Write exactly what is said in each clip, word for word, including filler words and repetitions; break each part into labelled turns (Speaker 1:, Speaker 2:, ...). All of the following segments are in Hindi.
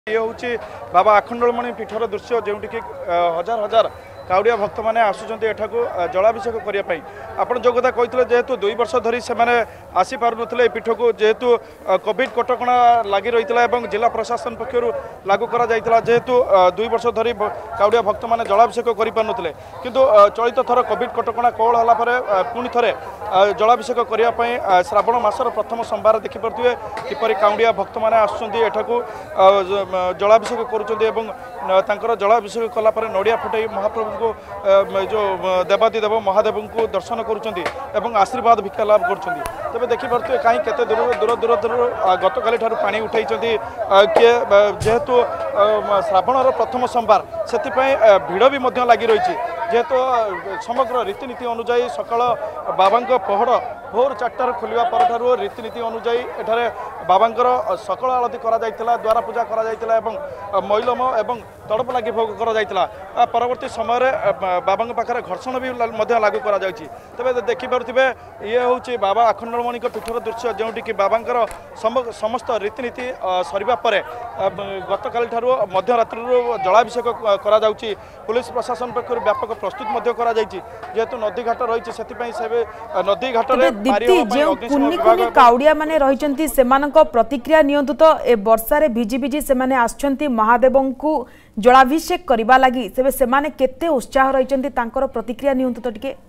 Speaker 1: ये हूँ बाबा आखंडलमणि पीठर दृश्य जोटि हजार हजार काउड़िया भक्त मैंने आसुँच एठाक जलाभिषेक करने आप जो कथा कहते जेहेतु दुई वर्ष धरी से आसी पार नुले पीठ को जेहेतु कोविड कटकणा लगी रही है जिला प्रशासन पक्षर लागू करा जेहेतु दुई वर्ष धरी काउड़िया भक्त मैंने जलाभिषेक करें किंतु चलित थर कोविड कटकणा कोहल होगापर पुणी थे जलाभिषेक करने श्रावण मासर प्रथम सोमवार देखिपे किपर काउड़िया भक्त मैंने आसुँच जलाभिषेक कर जलाभिषेक कलापर नड़िया फटाई महाप्रभु को जो देवादिदेव महादेव को दर्शन करुँच आशीर्वाद भिक्षा लाभ कर तेज देखिपे कहीं केते दूर दूर दूर दूर गत काली पानी उठाई किए जेहेतु श्रावणर प्रथम सोमवार से भिड़ भी लगी रही जेहेतु समग्र रीतिनीति अनुजाई सकाल बाबा पहड़ भोर चार्टार खोलिया पर रीतिनीति अनुजाई एठारे बाबांकर सकाल आलती करा द्वारा पूजा करा मैलम एवं तड़प लगी भोग करा परवर्ती समय बाबा पाखे घर्षण भी लागू करा तेज देखिपे ये हूँ बाबा आखंडलमणि पीठर दृश्य जोटि कि बाबांकर समस्त रीतिनीति सरिबा परे गत काली मध्यरात्रि जलाभिषेक करा पुलिस प्रशासन पक्षर व्यापक प्रस्तुत करा जेहेतु नदी घाट रही से नदी घाट
Speaker 2: काउड़िया माने रही प्रतिक्रिया नियंतु तो ए वर्षारे भिजी भिजी से माने आछंती महादेव को जलाभिषेक करबा लगी से से माने केते उत्साह रही प्रतिक्रिया नियंतु तो टिके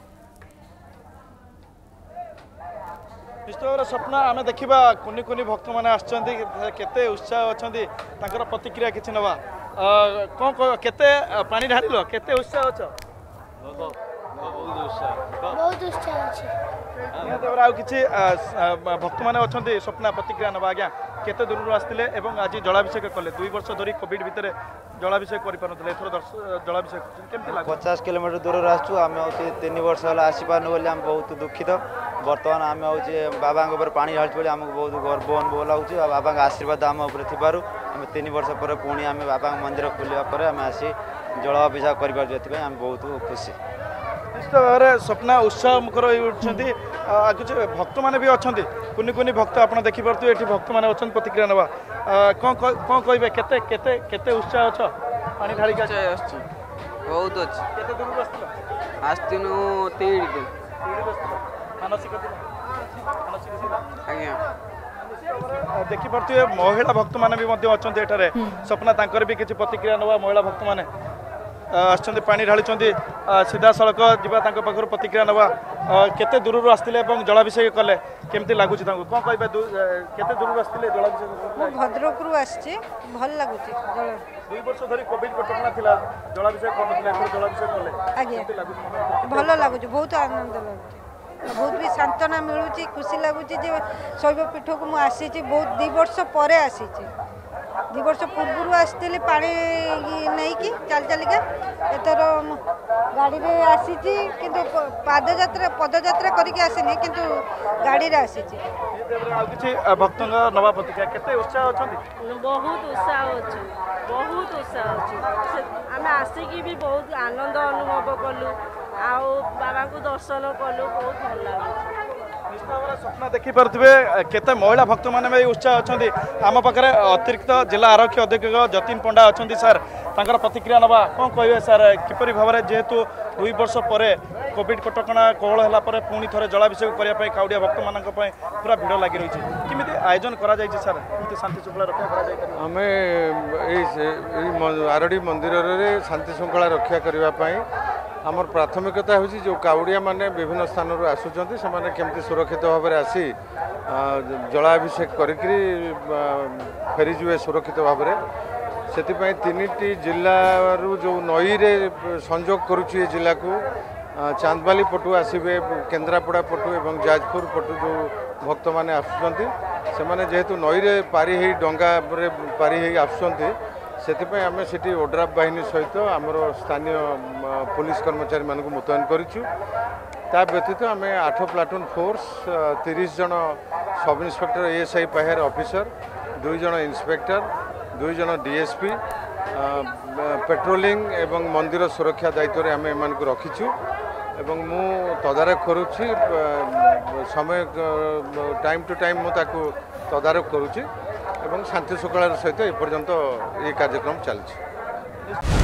Speaker 1: निश्चित भाव स्वप्न आम देखा कुनि कुनि भक्त मैंने आते उत्साह अच्छा प्रतिक्रिया किसी नवा कौन केते पानी ढारिल केते उत्साह अच्छा किसी भक्त मैंने अच्छा स्वप्न प्रतिक्रिया नवा आज्ञा केते दूर आसते आज जलाभिषेक कले दुई वर्ष धरी कोविड भितर जलाभिषेक कर जलाभिषेक
Speaker 3: पचास किलोमीटर दूर आसुम तीन वर्ष है आसीपार बोली आम बहुत दुखित बर्तमान आम हूँ बाबा पानी ढालुँ आमको बहुत गर्व अनुभव लगुच बाबा आशीर्वाद आम उपर आम तीन वर्ष पर पुणी आम बाबा मंदिर खोलिया आम आसी जलाभिषेक कर आम बहुत खुशी
Speaker 1: निश्चित भाव में स्वप्ना उत्साह मुखर उठुंट भक्त मैंने भी अच्छा कुनि कुनि भक्त आप देखिपे ये भक्त मैंने अच्छा प्रतिक्रिया नवा कौन कौन कहे केते केते केते उत्साह अच्छा पानी ढाड़ी
Speaker 4: बहुत अच्छे
Speaker 1: दूर
Speaker 4: आसतीन तीन दिन
Speaker 1: मानसिक
Speaker 4: आज्ञा
Speaker 1: देखिपे महिला भक्त मैंने भी अच्छा एठारे स्वप्ना तांकर भी किसी प्रतिक्रिया नवा महिला भक्त मैंने आसछन्ति पानी ढाली सीधा सड़क जीवा पाखर प्रतिक्रिया नवा केते दूर आसते जलाभिषेक कले केमती लगुच कौन कहे केते दूर आसते जलाभिषेक
Speaker 5: भद्रक भल लगुच
Speaker 1: दुई वर्ष धरी कोविड कटकणा थिला जलाभिषेक कर जलाभिषेक कले
Speaker 5: भल लगुच बहुत आनंद लगुच बहुत भी सांत्वना मिलूँ खुशी लगुच शैव पीठ को मुझे आसी बहुत दी वर्ष पर आसी दु वर्ष पूर्व आसती पा नहीं कि चल चलिका एथर गाड़ी में आसी किंतु पादयात्रा पदयात्रा करके आसनी किंतु गाड़ी रे आसी
Speaker 1: भक्त नवा प्रतिक्रिया केते उत्साह अच्छा
Speaker 6: बहुत उत्साह अच्छे बहुत उत्साह अच्छे आम आसिकी भी बहुत आनंद अनुभव कलु आउ बाबा को दर्शन कलु बहुत भल लगे
Speaker 1: निश्चित भाव में स्वप्न देखिपे केते महिला भक्त मैंने भी उत्साह अच्छा आम पाखे अतिरिक्त जिला आरक्षी अधीक्षक जतिन पंडा अच्छा सार तांकर प्रतिक्रिया नवा कौन कहे सार किपरि भाव में जेहेतु दुई वर्ष पर कोविड कटकणा कोहल होगापर पुणी थे जलाभिषेक करने काउड़िया भक्त मान पूरा भिड़ लगी रही किमी आयोजन करा सार शांति श्रृंखला रक्षा
Speaker 7: आम आरडी मंदिर में शांति श्रृंखला रक्षा करने आमर प्राथमिकता हूँ जो काउड़िया माने विभिन्न स्थान आसुँच से केमती सुरक्षित भाव में आसी जलाभिषेक करी फेरीजे सुरक्षित भाव में से तीन जिलू जो नई रे संजोग करुच्ची जिला को चांदबाली पटु आसबे केन्द्रापड़ा पटु एवं जाजपुर पटु जो भक्त मैंने आसुँच से जेहेतु नई रे पारी ही डंगा पारी ही आसुँच से आम से ओड्राफ बाहिनी सहित आमर स्थानीय पुलिस कर्मचारी मान मुतयन करूँ ता व्यतीत आम आठ प्लाटून फोर्स तीस जन सब इन्स्पेक्टर एएसआई पाहर ऑफिसर दुई जन इन्स्पेक्टर दुई जन डीएसपी पेट्रोलिंग एवं मंदिर सुरक्षा दायित्व में आम एम रखीचु एवं मु तदारख करुच्ची समय टाइम टू टाइम मुझे तदारख करुच्ची ଏବଂ ଶାନ୍ତି ଶୃଙ୍ଖଳାର ସହିତ ଏପର୍ଯ୍ୟନ୍ତ ଏ କାର୍ଯ୍ୟକ୍ରମ ଚାଲିଛି।